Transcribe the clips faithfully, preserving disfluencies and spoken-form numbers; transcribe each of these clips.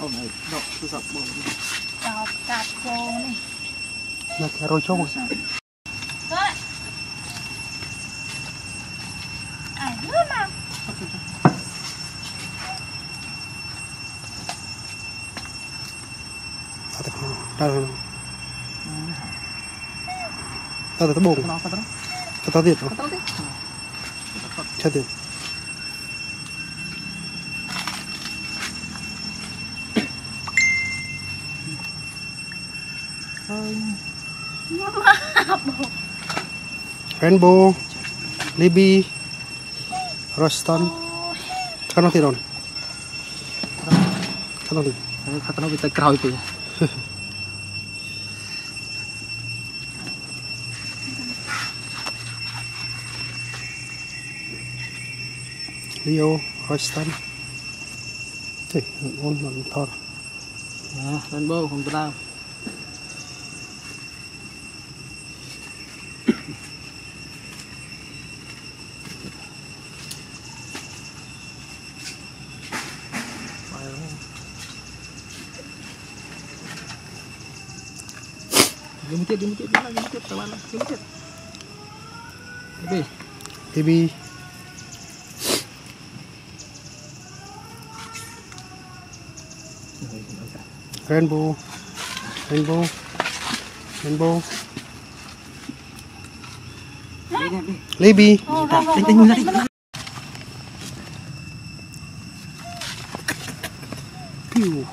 Hôm nay đọc tôi dọc bồn đọc cạp vô này là cái rồi trông sao thôi à nước nào đâu tao tao bồn tao tao tiền không cho tiền Rainbow, Libby, Royston, kan nanti don, kan nanti, kan nanti kita kerau itu. Leo, Royston, thế, ôn mình thor. Rainbow không tahu. Gimana cek, gimana cek, gimana cek, tahu lah, gimana cek. Libby, Libby. Rainbow, Rainbow, Rainbow. Libby, đánh đánh ra đi. Piu.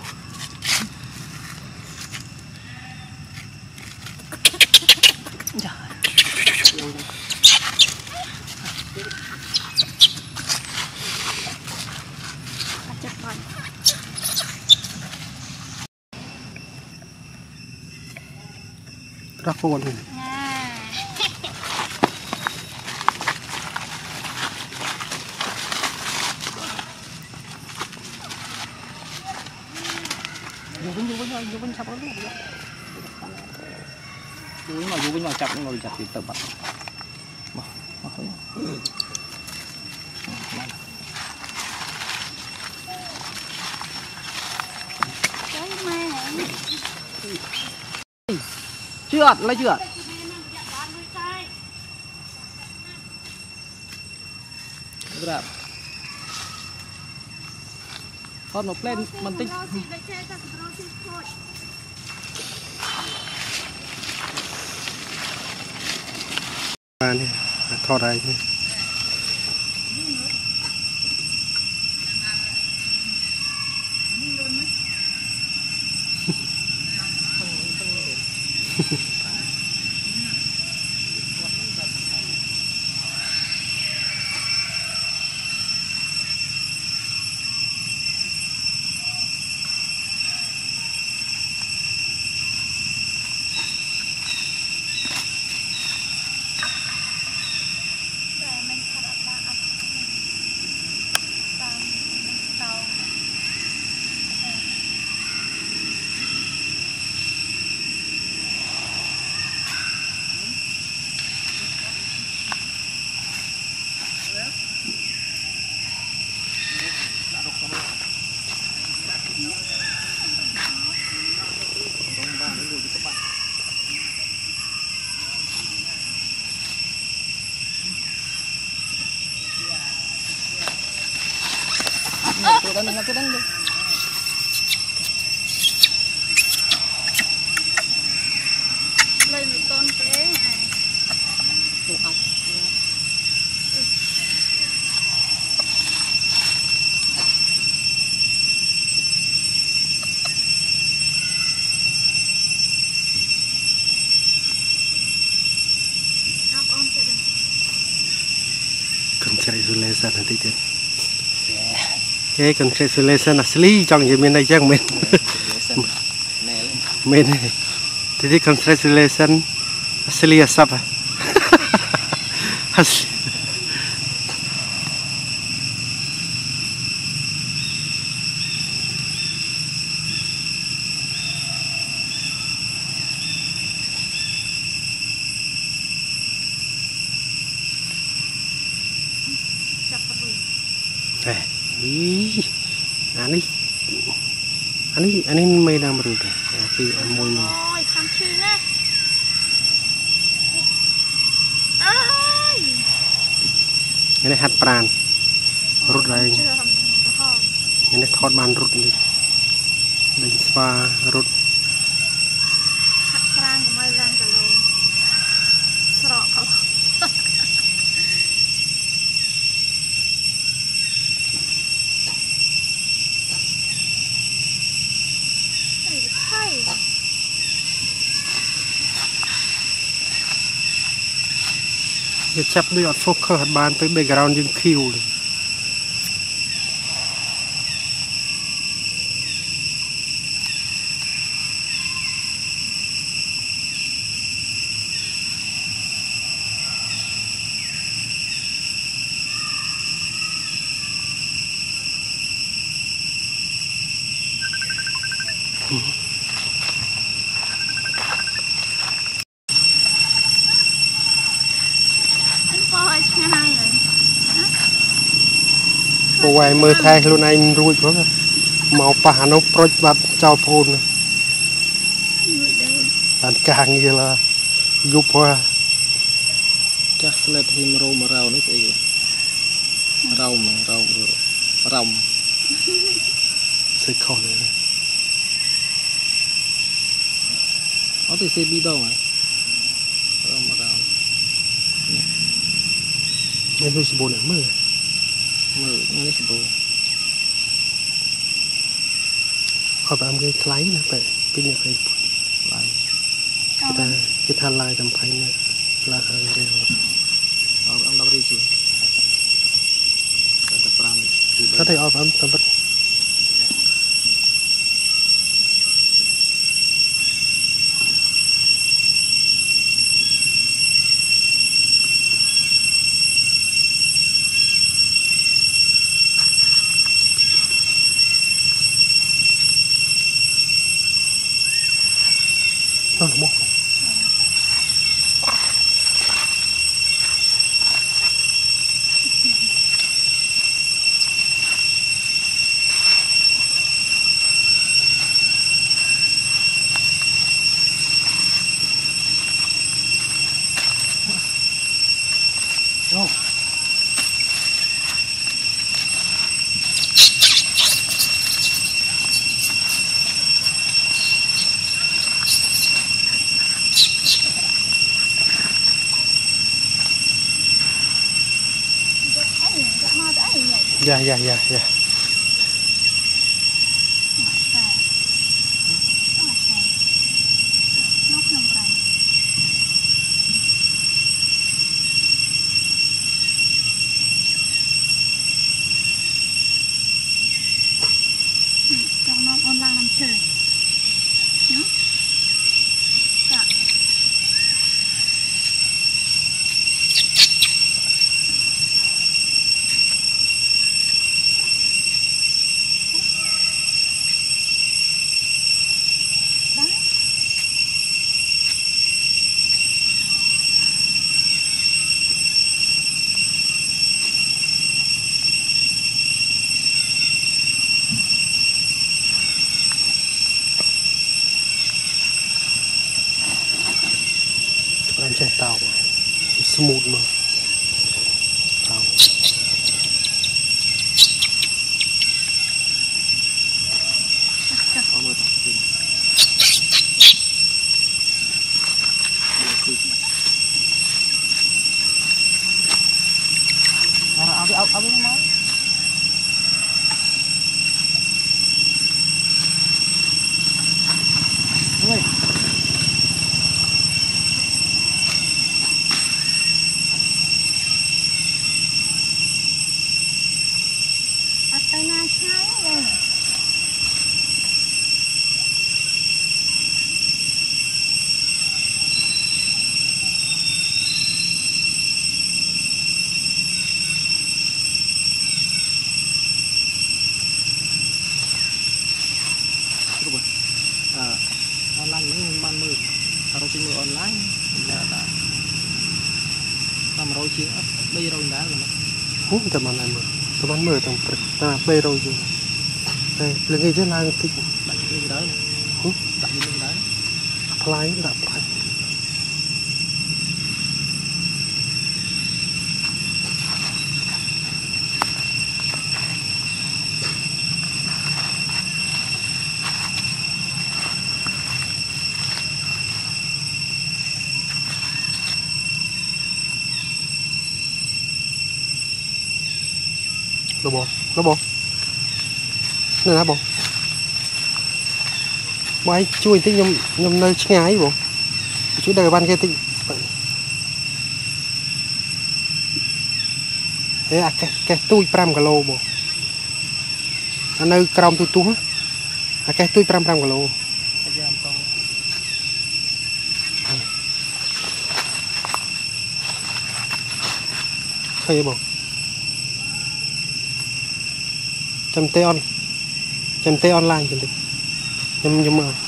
Rakon ini. Jubin jubin jubin siapa dulu? Jubin mah jubin mah cap nggak bisa kita pak. Mah makanya. Chưa, lấy chưa? Berapa? Con một lên mình tích. À này, thò đây. Tôi đang tôi đang đi. Lấy một con té này. Tụ ọc. Congratulations nanti tu. Okay, congratulations asli trong gì bên đây chắc mình. Mình này. Jadi congratulations asli asap. Asli. Eh, ih, ani, anh ấy anh ấy mê đang mà được thì em môi mình ôi không chi nè ơi cái này hạt pran rút ra cái này thọt bàn rút đi đánh spa rút hạt pran của mày đang cả lâu sọ không hay cái chắp đi ở focus hạt bàn tới background dương kill này ôi ngay rồi cô quay mưa thay luôn anh ruột quá màu pa nó proj bát chào phôn bạn càng như là giúp qua chắc là thêm rau mà rau đấy gì rau mà rau rau sẽ khó này có thể sẽ bị đâu mà rau mà rau nên tôi sẽ bồn ở mưa mưa nó sẽ bồn họ tạm cái lấy nè vậy cái nhà phải lại cái ta cái than lai tầm phải nè là hàng đều ở ông đâu đi chứ có thể ở ông tầm bắt nó là một đâu dạ dạ dạ dạ trong nó online làm chơi nhá dạ làm chạy tàu smooth mà tàu có mưa tạt áo áo áo áo máu ơi tay na trái đây à online mấy ban mưa rồi trên mưa online là đã làm rồi chuyện bây giờ rồi đã rồi hú tầm online mưa tầm online mưa tầm ta bê rồi đây là người dân làng thích như đấy đặt như đấy play đặt play lo bò lo bò này là bò bay chui tí nhom nhom nơi ngay bò chú đời ban kia tí thế à cái cái túi pram cả lô bò anh nơi còng tu tu à cái túi pram pram cả lô khơi bò chăm tê on chăm tê online chăm tê nhầm nhầm mà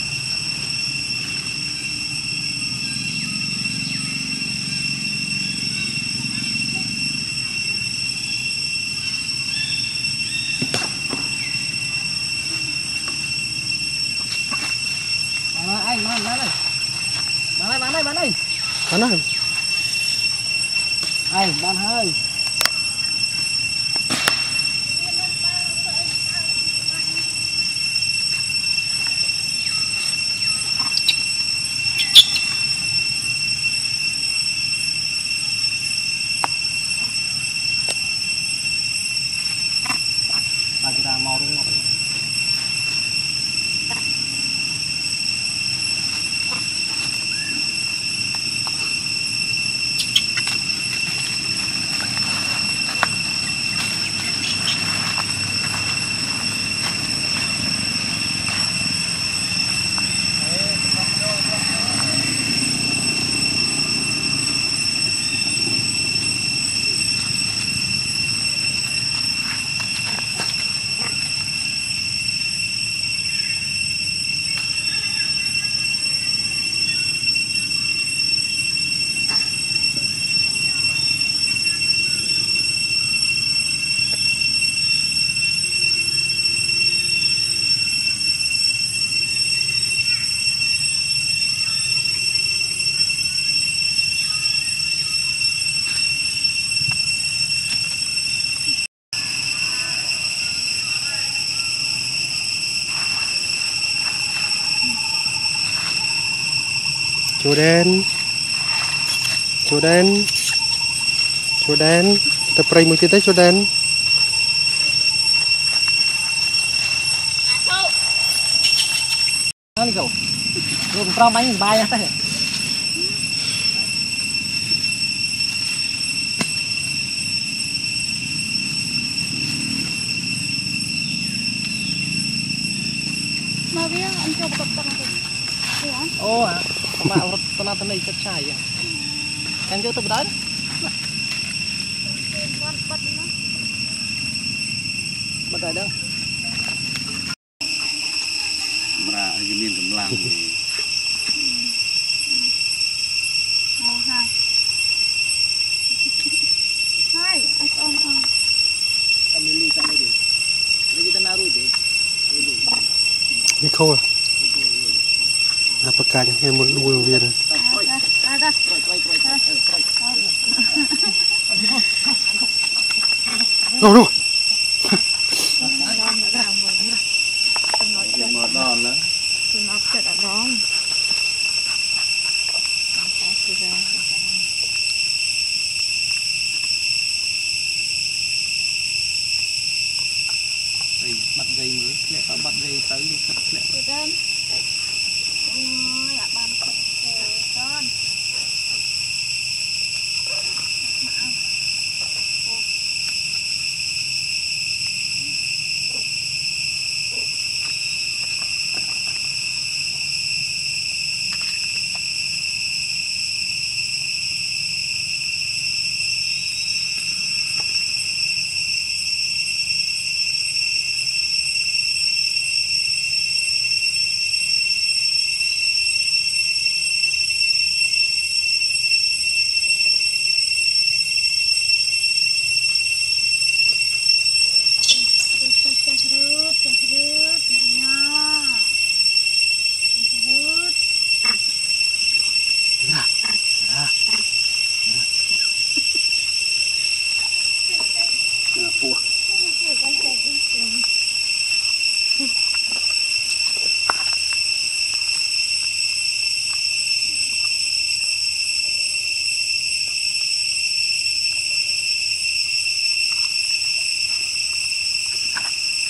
anh bán bán này bán này bán này bán này bán này anh bán hơi là kita mau đúng không? Chú đen chú đen chú đen tập prey một tí tới chú đen nó đi cậu rồi pro bánh bay ra thế mà biết anh cho bật tăng rồi ô à mà ở tận tận này chất chai à em chưa tập đấy bật đấy đâu ra cái miền cầm lang ô hai hai anh ôm ôm anh đi lui sang đây đi đây kita naruh deh anh đi đi khô à apa kan yang mau đuôi viên ada đâu đâu mở đòn nữa nó chật ở đó bắt dây mới lẹ tao bắt dây tới đi cắt lẹ lên ôi